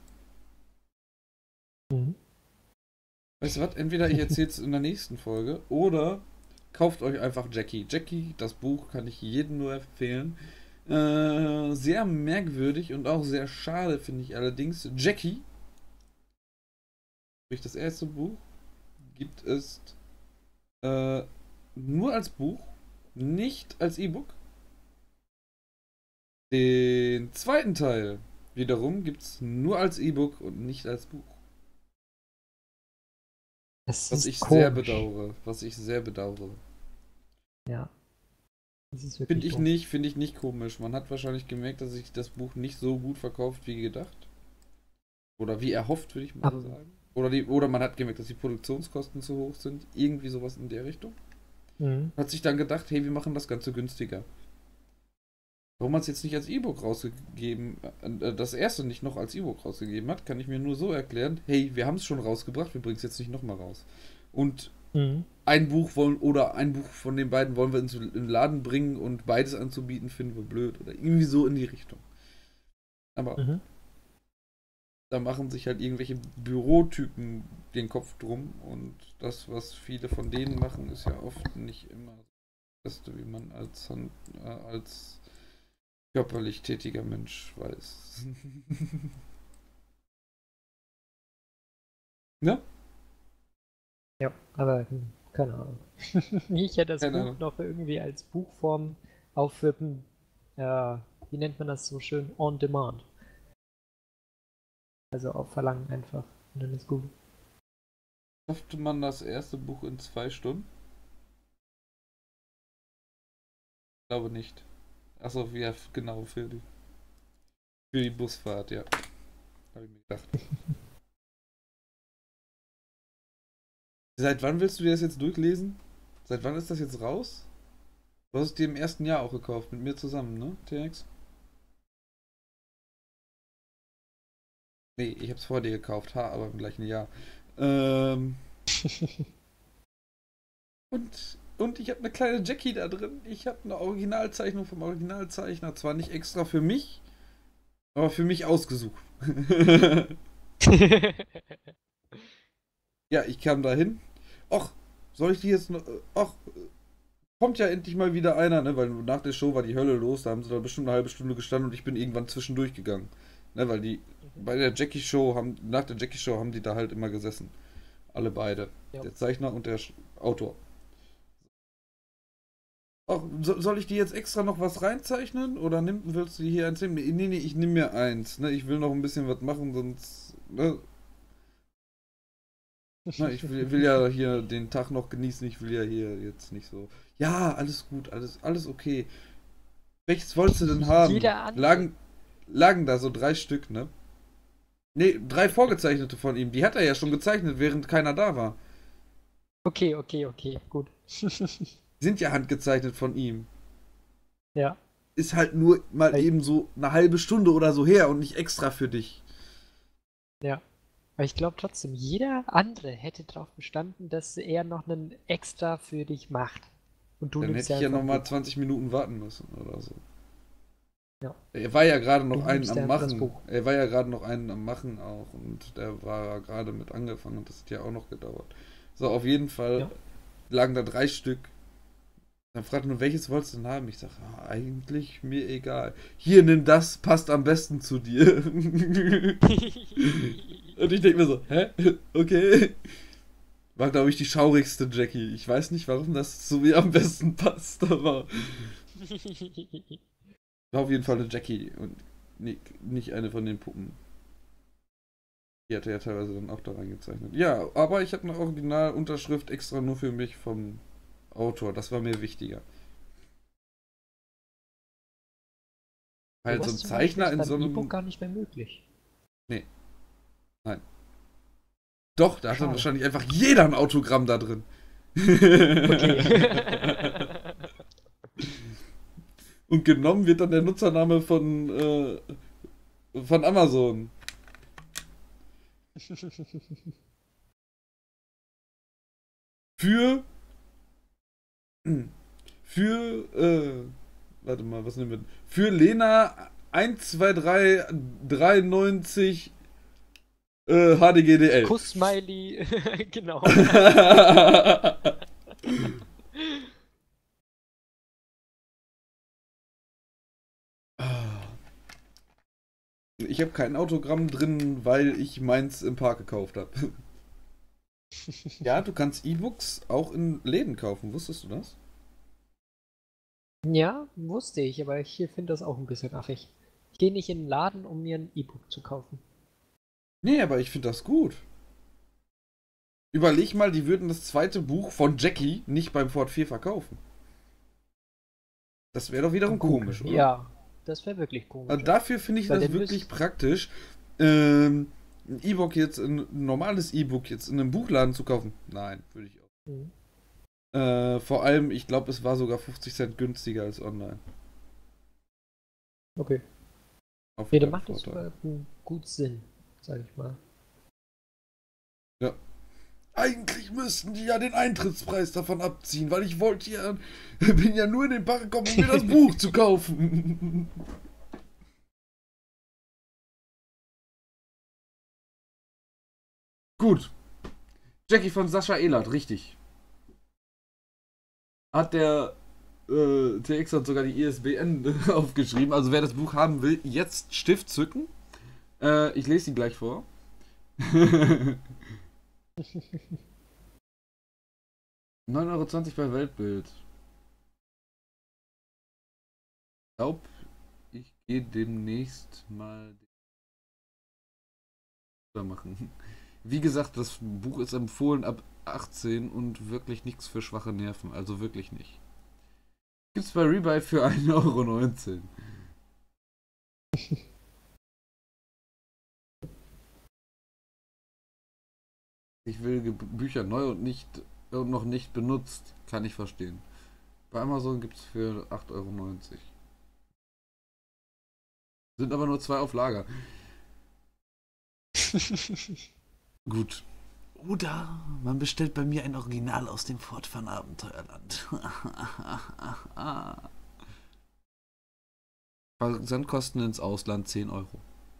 Weißt du was? Entweder ich erzähle es in der nächsten Folge oder kauft euch einfach Jackie. Jackie, das Buch kann ich jedem nur empfehlen. Sehr merkwürdig und auch sehr schade finde ich allerdings. Jackie, sprich das erste Buch, gibt es nur als Buch, nicht als E-Book. Den zweiten Teil wiederum gibt es nur als E-Book und nicht als Buch. Was ich sehr bedauere. Was ich sehr bedauere. Ja. Das ist Finde ich nicht komisch. Man hat wahrscheinlich gemerkt, dass sich das Buch nicht so gut verkauft wie gedacht. Oder wie erhofft, würde ich mal so sagen. Oder man hat gemerkt, dass die Produktionskosten zu hoch sind. Irgendwie sowas in der Richtung. Hat sich dann gedacht, hey, wir machen das Ganze günstiger. Warum man es jetzt nicht als E-Book rausgegeben, das erste nicht noch als E-Book rausgegeben hat, kann ich mir nur so erklären, hey, wir haben es schon rausgebracht, wir bringen es jetzt nicht nochmal raus. Und ein Buch von den beiden wollen wir in den Laden bringen und beides anzubieten, finden wir blöd. Oder irgendwie so in die Richtung. Aber da machen sich halt irgendwelche Bürotypen den Kopf drum und das, was viele von denen machen, ist ja oft nicht immer das Beste, wie man als körperlich tätiger Mensch weiß. Ne? Ja, aber keine Ahnung. Ich hätte das Buch noch irgendwie als Buchform aufwippen. Wie nennt man das so schön? On Demand. Also auf Verlangen einfach. Und dann ist gut. Schaffte man das erste Buch in 2 Stunden? Ich glaube nicht. Achso, ja, genau, für die Busfahrt, ja. Habe ich mir gedacht. Seit wann willst du dir das jetzt durchlesen? Seit wann ist das jetzt raus? Du hast es dir im ersten Jahr auch gekauft, mit mir zusammen, ne, TX? Nee, ich hab's vor dir gekauft, aber im gleichen Jahr. Und ich habe eine kleine Jackie da drin. Ich habe eine Originalzeichnung vom Originalzeichner. Zwar nicht extra für mich, aber für mich ausgesucht. Ja, ich kam da hin. Och, soll ich die jetzt noch. Och, kommt ja endlich mal wieder einer, ne? Weil nach der Show war die Hölle los. Da haben sie da bestimmt eine halbe Stunde gestanden und ich bin irgendwann zwischendurch gegangen. Ne, weil die nach der Jackie Show haben die da halt immer gesessen. Alle beide. Ja. Der Zeichner und der Autor. Ach, soll ich die jetzt extra noch was reinzeichnen? Oder willst du hier eins nehmen? Nee, ich nehme mir eins. Ne? Ich will noch ein bisschen was machen, sonst. Ne? Na, ich will ja hier den Tag noch genießen. Ich will ja hier jetzt nicht so. Ja, alles gut, alles okay. Welches wolltest du denn haben? Lagen da so 3 Stück, ne? Ne, 3 vorgezeichnete von ihm. Die hat er ja schon gezeichnet, während keiner da war. Okay, gut. Sind ja handgezeichnet von ihm. Ja. Ist halt nur mal eben so eine halbe Stunde oder so her und nicht extra für dich. Ja. Aber ich glaube trotzdem, jeder andere hätte darauf bestanden, dass er noch einen extra für dich macht. Und du Dann hätte ich ja nochmal 20 Minuten warten müssen oder so. Ja. Er war ja gerade noch Du einen nimmst am einfach das Machen. Buch. Er war ja gerade noch einen am Machen auch. Und der war gerade mit angefangen und das hat ja auch noch gedauert. So, auf jeden Fall Ja. lagen da 3 Stück. Dann fragt nur, welches wolltest du denn haben? Ich sag, eigentlich mir egal. Hier, nimm das, passt am besten zu dir. Und ich denke mir so, hä? Okay. War, glaube ich, die schaurigste Jackie. Ich weiß nicht, warum das zu mir am besten passt, aber war auf jeden Fall eine Jackie und nicht eine von den Puppen. Die hat er ja teilweise dann auch da reingezeichnet. Ja, aber ich habe eine Originalunterschrift extra nur für mich vom Autor. Das war mir wichtiger. Weil so ein Was zum Beispiel Zeichner ist in so beim E-Book einem. gar nicht mehr möglich. Nee, nein. Doch, da hat dann Schade. wahrscheinlich einfach jeder ein Autogramm da drin. Okay. Und genommen wird dann der Nutzername von Amazon. Für. Für. Warte mal, was nehmen wir denn? Für Lena 12393 HDGDL. Kuss-Smiley. Genau. Ich habe kein Autogramm drin, weil ich meins im Park gekauft habe. Ja, du kannst E-Books auch in Läden kaufen. Wusstest du das? Ja, wusste ich, aber ich finde das auch ein bisschen affig. Ich gehe nicht in den Laden, um mir ein E-Book zu kaufen. Nee, aber ich finde das gut. Überleg mal, die würden das zweite Buch von Jackie nicht beim Ford 4 verkaufen. Das wäre doch wiederum Gut, komisch, oder? ja, das wäre wirklich komisch. Also dafür finde ich Weil das der wirklich müsst- praktisch, ein E-Book jetzt, ein normales E-Book jetzt in einem Buchladen zu kaufen. Nein, würde ich auch. Mhm. Vor allem, ich glaube, es war sogar 50 Cent günstiger als online. Okay. Auf Nee, dann jeden macht das Vorteil. gut Sinn, sag ich mal. Ja. Eigentlich müssten die ja den Eintrittspreis davon abziehen, weil ich wollte ja, bin ja nur in den Park gekommen, um mir das Buch zu kaufen. Gut. Jackie von Sascha Elert, richtig. Hat der TX hat sogar die ISBN aufgeschrieben. Also wer das Buch haben will, jetzt Stift zücken. Ich lese sie gleich vor. 9,20 € bei Weltbild. Ich glaube, ich gehe demnächst mal machen. Wie gesagt, das Buch ist empfohlen ab 18 und wirklich nichts für schwache Nerven. Also wirklich nicht. Gibt's bei Rebuy für 1,19 €. Ich will Bücher neu und noch nicht benutzt. Kann ich verstehen. Bei Amazon gibt's für 8,90 €. Sind aber nur 2 auf Lager. Gut. Oder man bestellt bei mir ein Original aus dem Fortfahren Abenteuerland. Versandkosten ins Ausland 10 €.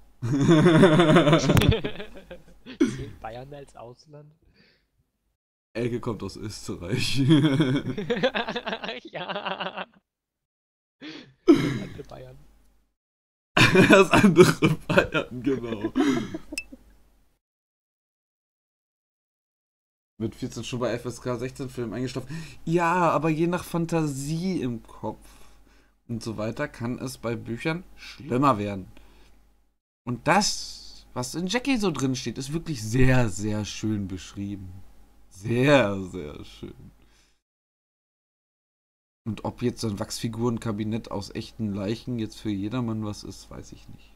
Zählt Bayern als Ausland? Elke kommt aus Österreich. Ja. Das andere Bayern. Das andere Bayern, genau. Mit 14 schon bei FSK 16 Film eingestuft. Ja, aber je nach Fantasie im Kopf und so weiter kann es bei Büchern schlimmer werden. Und das, was in Jackie so drin steht, ist wirklich sehr, sehr schön beschrieben. Sehr, sehr schön. Und ob jetzt ein Wachsfigurenkabinett aus echten Leichen jetzt für jedermann was ist, weiß ich nicht.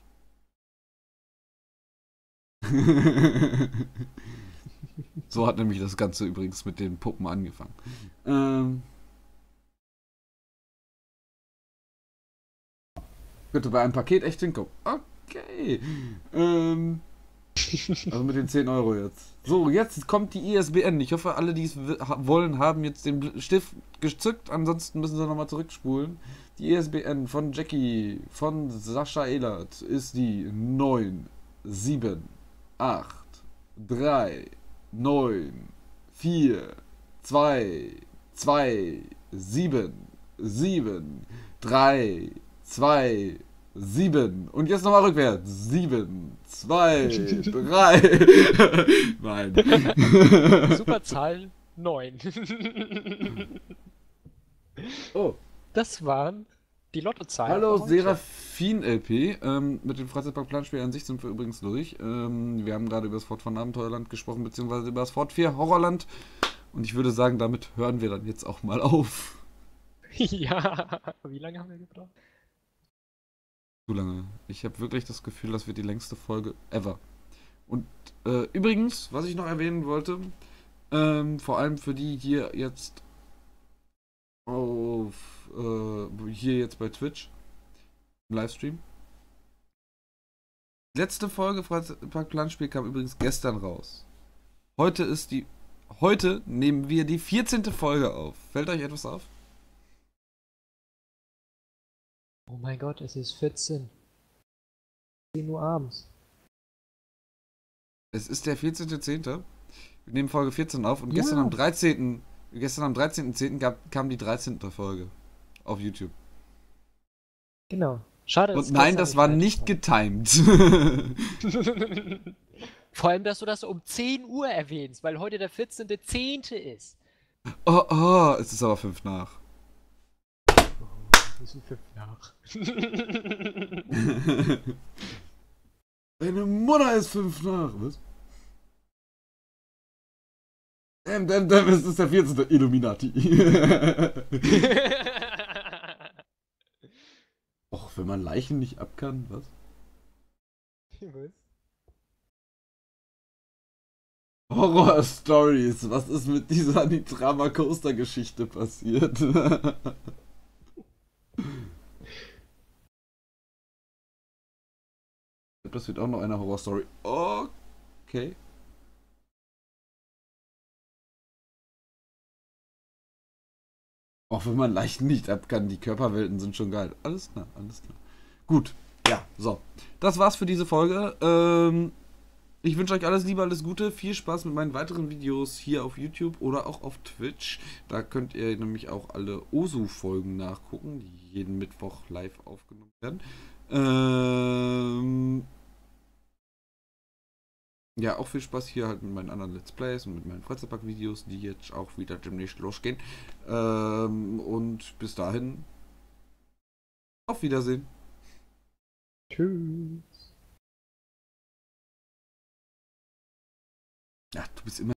So hat nämlich das Ganze übrigens mit den Puppen angefangen. Bitte bei einem Paket echt hinkommen. Okay. Also mit den 10 Euro jetzt. So, jetzt kommt die ISBN. Ich hoffe, alle, die es wollen, haben jetzt den Stift gezückt. Ansonsten müssen sie nochmal zurückspulen. Die ISBN von Jackie, von Sascha Ehlert ist die 9 7 8 3 9 4 2 2 7 7 3 2 7. Und jetzt nochmal rückwärts. 7, 2, 3. Nein. Superzahl 9. Oh. Das waren die Lottozahlen. Hallo für heute. Seraphin LP. Mit dem Freizeitpark-Planspiel an sich sind wir übrigens durch. Wir haben gerade über das Fort von Abenteuerland gesprochen, beziehungsweise über das Fort 4 Horrorland. Und ich würde sagen, damit hören wir dann jetzt auch mal auf. Ja, wie lange haben wir gebraucht? Zu lange. Ich habe wirklich das Gefühl, das wird die längste Folge ever. Und übrigens, was ich noch erwähnen wollte, vor allem für die hier jetzt hier jetzt bei Twitch im Livestream. Die letzte Folge Freizeitpark-Planspiel kam übrigens gestern raus. Heute nehmen wir die 14. Folge auf. Fällt euch etwas auf? Oh mein Gott, es ist 14. 10 Uhr abends. Es ist der 14.10. Wir nehmen Folge 14 auf und Ja. gestern am 13.10. kam die 13. Folge auf YouTube. Genau. Schade, Und dass nein, gestern das war nicht fertig getimed. war. Vor allem, dass du das um 10 Uhr erwähnst, weil heute der 14.10. ist. Oh, es ist aber 5 nach. Wir sind 5 nach. Deine Mutter ist 5 nach, was? Es ist der 14. Illuminati. Och, wenn man Leichen nicht ab kann, was? Was? Horror-Stories, was ist mit dieser Nitrama Coaster-Geschichte passiert? Das wird auch noch eine Horror-Story. Okay. Auch wenn man Leichen nicht ab kann, die Körperwelten sind schon geil. Alles klar, alles klar. Gut, ja, so. Das war's für diese Folge. Ich wünsche euch alles Liebe, alles Gute. Viel Spaß mit meinen weiteren Videos hier auf YouTube oder auch auf Twitch. Da könnt ihr nämlich auch alle Osu-Folgen nachgucken, die jeden Mittwoch live aufgenommen werden. Ja, auch viel Spaß hier halt mit meinen anderen Let's Plays und mit meinen Freizeitpark-Videos, die jetzt auch wieder demnächst losgehen. Und bis dahin, auf Wiedersehen. Tschüss. Ja, du bist immer